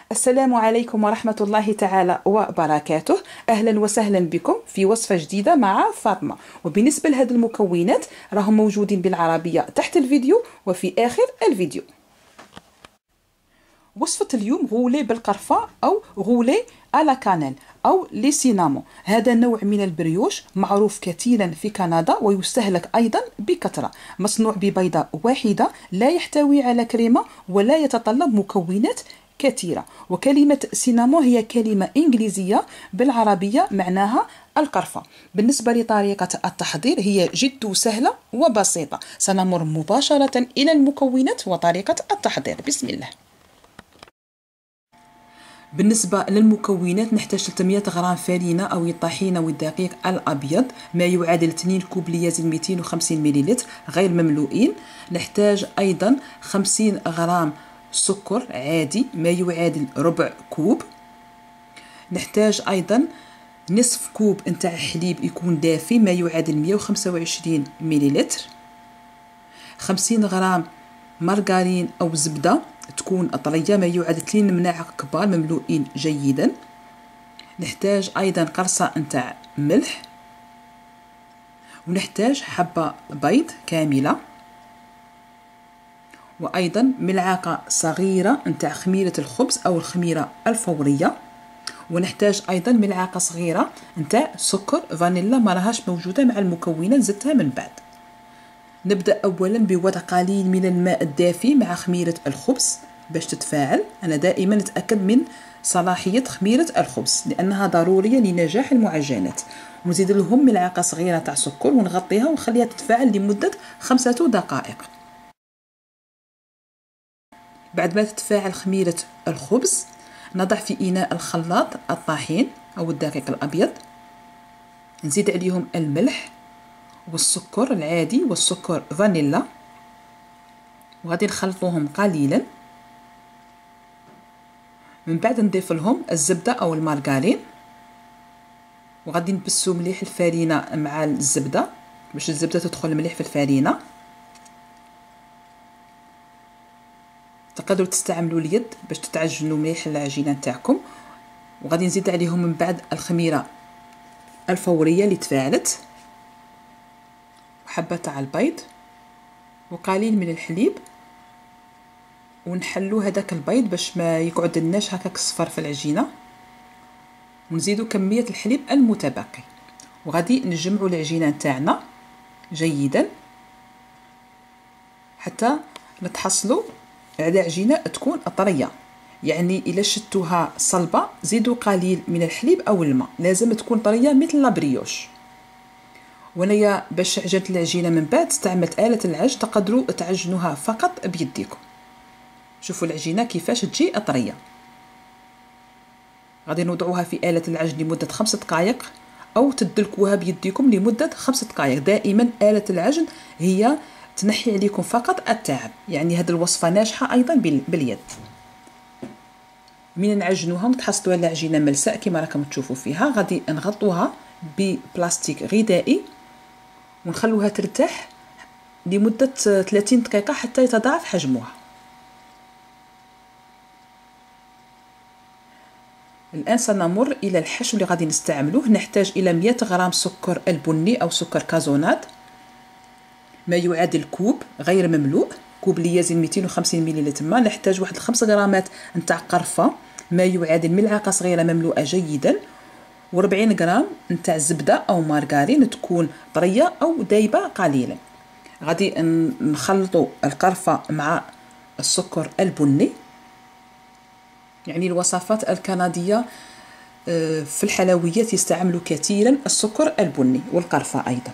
السلام عليكم ورحمة الله تعالى وبركاته. أهلا وسهلا بكم في وصفة جديدة مع فاطمة. وبالنسبة لهذه المكونات راهم موجودين بالعربية تحت الفيديو وفي آخر الفيديو. وصفة اليوم غولي بالقرفة أو غولي على كانيل أو لي سينامون. هذا نوع من البريوش معروف كثيرا في كندا ويستهلك أيضا بكثرة. مصنوع ببيضة واحدة، لا يحتوي على كريمة ولا يتطلب مكونات كثيرة. وكلمة سينامون هي كلمة إنجليزية بالعربية معناها القرفة. بالنسبة لطريقة التحضير هي جد سهلة وبسيطة. سنمر مباشرة إلى المكونات وطريقة التحضير. بسم الله. بالنسبة للمكونات نحتاج 300 غرام فرينة أو الطحينة والدقيق الأبيض، ما يعادل 2 كوب ليازم 250 مليلتر غير مملوئين. نحتاج أيضا 50 غرام سكر عادي ما يعادل ربع كوب. نحتاج أيضا نصف كوب نتاع حليب يكون دافي ما يعادل 125 مليلتر. 50 غرام مارغرين أو زبدة تكون طرية ما يعادل 2 مناعق كبار مملوئين جيدا. نحتاج أيضا قرصة نتاع ملح، ونحتاج حبة بيض كاملة، وأيضا ملعقة صغيرة نتاع خميرة الخبز أو الخميرة الفورية. ونحتاج أيضا ملعقة صغيرة نتاع سكر فانيلا ما راهاش موجودة مع المكونات زدتها من بعد. نبدأ أولا بوضع قليل من الماء الدافي مع خميرة الخبز باش تتفاعل. أنا دائما نتأكد من صلاحية خميرة الخبز لأنها ضرورية لنجاح المعجنات. ونزيد لهم ملعقة صغيرة تاع سكر ونغطيها ونخليها تتفاعل لمدة 5 دقائق. بعد ما تتفاعل خميرة الخبز نضع في إناء الخلاط الطحين أو الدقيق الأبيض، نزيد عليهم الملح والسكر العادي والسكر فانيلا، وغادي نخلطوهم قليلا. من بعد نضيف لهم الزبدة أو المارغرين، وغادي نبسو مليح الفرينة مع الزبدة باش الزبدة تدخل مليح في الفرينة. تقدروا تستعملوا اليد باش تتعجنوا مليح العجينه نتاعكم. وغادي نزيد عليهم من بعد الخميره الفوريه اللي تفاعلت، وحبه تاع البيض، وقليل من الحليب، ونحلو هذاك البيض باش ما يقعد لناش هكاك صفر في العجينه. ونزيدوا كميه الحليب المتبقي، وغادي نجمعوا العجينه نتاعنا جيدا حتى نتحصلوا على عجينه تكون طريه. يعني الا شدتوها صلبه زيدوا قليل من الحليب او الماء، لازم تكون طريه مثل لابريوش. وانايا باش عجنت العجينه من بعد استعملت آلة العجن، تقدروا تعجنوها فقط بيديكم. شوفوا العجينه كيفاش تجي طريه. غادي نوضعوها في آلة العجن لمده 5 دقائق او تدلكوها بيديكم لمده 5 دقائق. دائما آلة العجن هي تنحي عليكم فقط التعب، يعني هذه الوصفة ناجحة أيضا باليد. من نعجنوها ونتحصلوا على عجينة ملساء كما راكم تشوفوا فيها، غادي نغطوها ببلاستيك غذائي ونخلوها ترتاح لمدة 30 دقيقة حتى يتضاعف حجمها. الآن سنمر إلى الحشو اللي غادي نستعملوه. نحتاج إلى 100 غرام سكر البني أو سكر كازونات ما يعادل كوب غير مملوء، كوب ليازم 250 مليلتر ماء. نحتاج واحد 5 غرامات نتاع قرفة ما يعادل ملعقة صغيرة مملوءة جيدا، و40 غرام نتاع زبدة أو مارغرين تكون طرية أو دايبة قليلا. غادي نخلطوا القرفة مع السكر البني. يعني الوصفات الكندية في الحلويات يستعملوا كثيرا السكر البني والقرفة أيضا.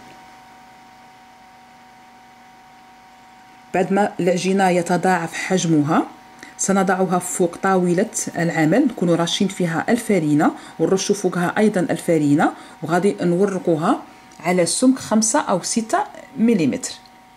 بعد ما العجينة يتضاعف حجمها سنضعها فوق طاولة العمل، نكونوا راشين فيها الفرينة ونرشوا فوقها أيضا الفرينة، وغادي نورقوها على سمك 5 أو 6 مليمتر.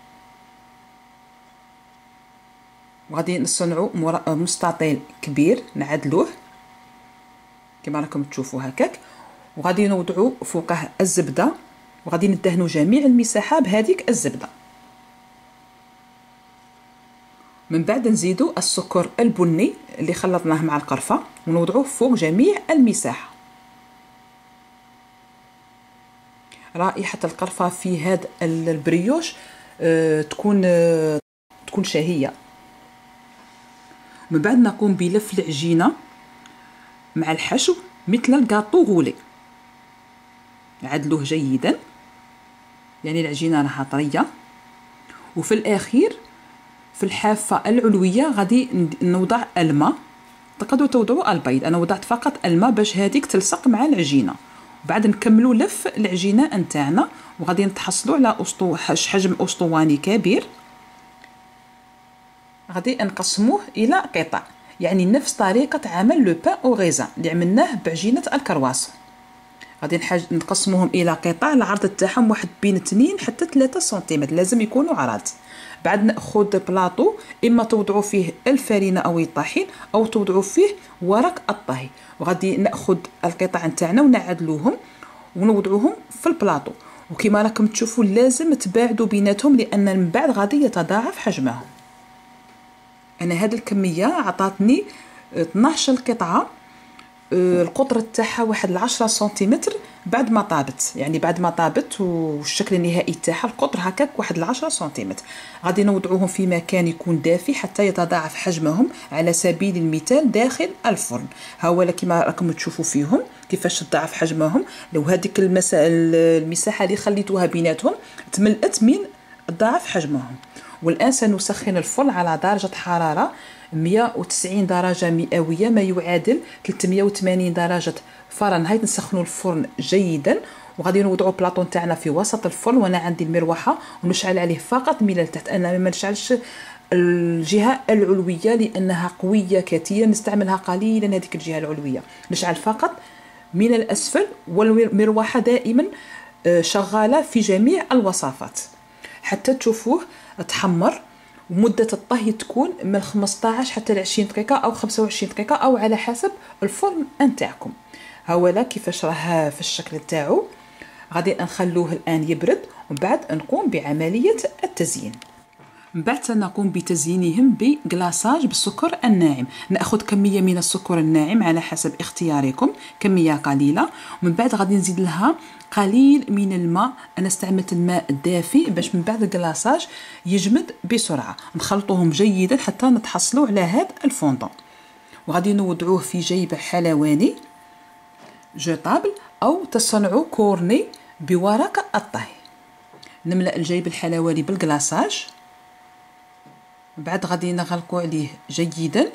وغادي نصنعوا مستطيل كبير نعدلوه كما راكم تشوفوا هكاك، وغادي نوضعوا فوقه الزبدة، وغادي ندهنوا جميع المساحة بهذيك الزبدة. من بعد نزيدو السكر البني اللي خلطناه مع القرفة ونوضعوه فوق جميع المساحة. رائحة القرفة في هذا البريوش تكون شهية. من بعد نقوم بلف العجينة مع الحشو مثل الكاطو غولي، عدلوه جيدا، يعني العجينة راها طرية. وفي الأخير في الحافة العلوية غادي نوضع الماء، تقدروا توضعوا البيض، انا وضعت فقط الماء باش هذيك تلصق مع العجينه. وبعد نكملوا لف العجينه نتاعنا وغادي نتحصلوا على حجم اسطواني كبير. غادي نقسموه الى قطع، يعني نفس طريقه عمل لو بان او غيزان اللي عملناه بعجينه الكرواسون. غادي نقسموهم الى قطع، العرض تاعهم واحد بين 2 حتى 3 سنتيمتر، لازم يكونوا عراض. بعد ناخذ بلاطو، اما توضعوا فيه الفرينه او الطحين او توضعوا فيه ورق الطهي، وغادي ناخذ القطع نتاعنا ونعدلوهم ونوضعوهم في البلاطو. وكما راكم تشوفوا لازم تباعدوا بيناتهم لان من بعد غادي يتضاعف حجمهم. انا هذه الكميه عطاتني 12 قطعه، القطر تاعها واحد 10 سنتيمتر بعد ما طابت، يعني بعد ما طابت والشكل النهائي تاعها القطر هكاك واحد 10 سنتيمتر. غادي نوضعوهم في مكان يكون دافي حتى يتضاعف حجمهم، على سبيل المثال داخل الفرن. ها هو كما راكم تشوفوا فيهم كيفاش تضاعف حجمهم. لو هذيك المساحه اللي خليتوها بيناتهم تملأت من ضعف حجمهم. والآن سنسخن الفرن على درجة حرارة 190 درجة مئوية، ما يعادل 380 درجة فرنهايت. نسخنوا الفرن جيدا وغادي نوضعوا بلاطو تاعنا في وسط الفرن، وانا عندي المروحة ونشعل عليه فقط من التحت، انا ما نشعلش الجهة العلوية لانها قوية كثيرا، نستعملها قليلا هذيك الجهة العلوية، نشعل فقط من الاسفل، والمروحة دائما شغالة في جميع الوصفات حتى تشوفوه تحمر. ومدة الطهي تكون من 15 حتى 20 دقيقة أو 25 دقيقة أو على حسب الفرن نتاعكم. هاولا كيفاش راه في الشكل تاعو. غادي نخلوه الآن يبرد ومن بعد نقوم بعملية التزيين. من بعد سنقوم بتزيينهم بغلاصاج بالسكر الناعم. ناخذ كميه من السكر الناعم على حسب اختياركم، كميه قليله، ومن بعد غادي نزيد لها قليل من الماء. انا استعملت الماء الدافئ باش من بعد الغلاصاج يجمد بسرعه. نخلطوهم جيدا حتى نتحصلوا على هذا الفوندون، وغادي نوضعوه في جيب حلواني جوطابل او تصنعوا كورني بورق الطهي. نملأ الجيب الحلواني بالغلاصاج، بعد غادي نغلقوا عليه جيدا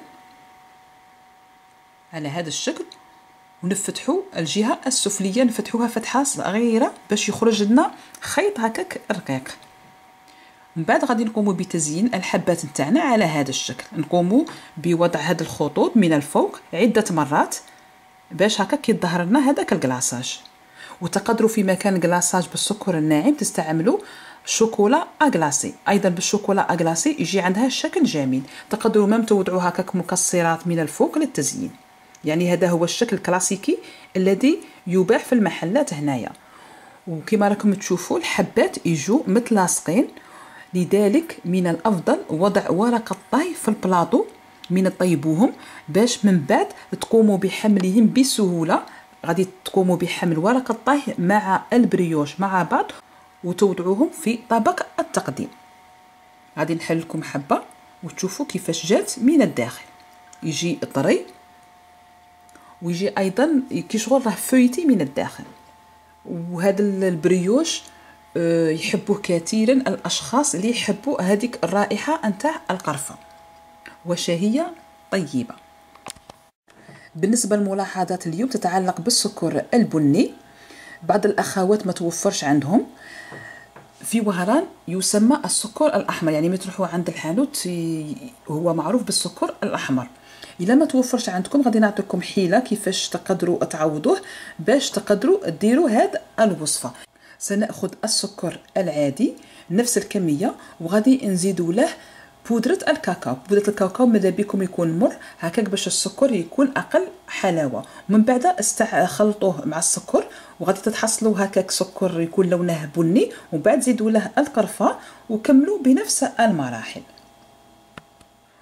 على هذا الشكل، ونفتحوا الجهه السفليه، نفتحوها فتحه صغيره باش يخرج لنا خيط هكاك رقيق. من بعد غادي نقوموا بتزيين الحبات نتاعنا على هذا الشكل. نقوموا بوضع هذه الخطوط من الفوق عده مرات باش هكاك يظهر لنا هذاك الكلاصاج. وتقدروا في مكان الكلاصاج بالسكر الناعم تستعملوا شوكولا اغلاسي، ايضا بالشوكولا اغلاسي يجي عندها شكل جميل. تقدروا مم توضعوا هكاك مكسرات من الفوق للتزيين، يعني هذا هو الشكل الكلاسيكي الذي يباع في المحلات هنايا. وكما راكم تشوفوا الحبات يجوا متلاصقين، لذلك من الافضل وضع ورق الطهي في البلاطو من طيبوهم باش من بعد تقوموا بحملهم بسهوله. غادي تقوموا بحمل ورق الطهي مع البريوش مع بعض وتوضعوهم في طبق التقديم. غادي نحل لكم حبه وتشوفوا كيفاش جات من الداخل، يجي طري ويجي ايضا كي شغل راه فويتي من الداخل. وهذا البريوش يحبوه كثيرا الاشخاص اللي يحبوا هذيك الرائحه نتاع القرفه، وشهيه طيبه. بالنسبه للملاحظات اليوم تتعلق بالسكر البني. بعض الاخوات ما توفرش عندهم في وهران يسمى السكر الاحمر، يعني تروحوا عند الحانوت هو معروف بالسكر الاحمر. الا ما توفرش عندكم غادي نعطيكم حيله كيفاش تقدروا تعوضوه باش تقدروا ديروا هذه الوصفه. سناخذ السكر العادي نفس الكميه وغادي نزيدوا له بودرة الكاكاو. بودرة الكاكاو ماذا بكم يكون مر هكاك باش السكر يكون اقل حلاوه. ومن بعد خلطوه مع السكر وغادي تتحصلوا هكاك سكر يكون لونه بني، وبعد زيدوا له القرفه وكملوا بنفس المراحل.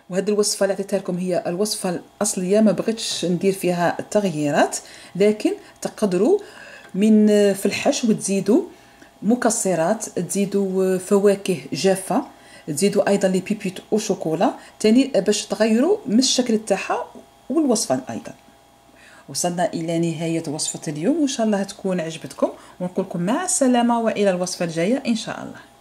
وهذه الوصفه اللي عطيتها لكم هي الوصفه الاصليه، ما بغيتش ندير فيها التغييرات، لكن تقدروا من في الحشو تزيدوا مكسرات، تزيدوا فواكه جافه، تزيدوا ايضا لي بيبيت او شوكولا تاني باش تغيروا من الشكل تاعها والوصفه ايضا. وصلنا الى نهايه وصفه اليوم، وان شاء الله تكون عجبتكم، ونقول لكم مع السلامه والى الوصفه الجايه ان شاء الله.